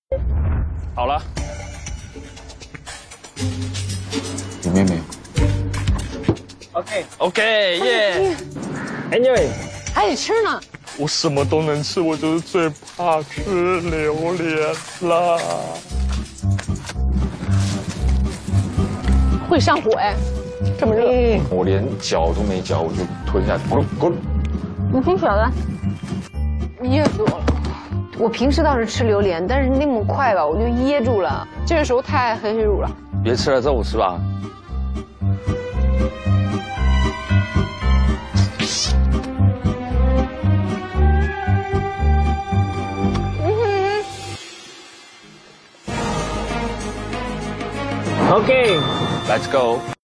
好了， 有妹妹。 OK， 耶 Enjoy， 还得吃呢。 我什么都能吃，我就是最怕吃榴莲啦。 会上火哎，这么热。 我连嚼都没嚼，我就吞下去，滚！ 你挺小的，噎死我了。我平时倒是吃榴莲，但是那么快吧，我就噎住了。这个时候太爱黑黑乳了。 别吃了，这我吃吧。 OK。 Let's go。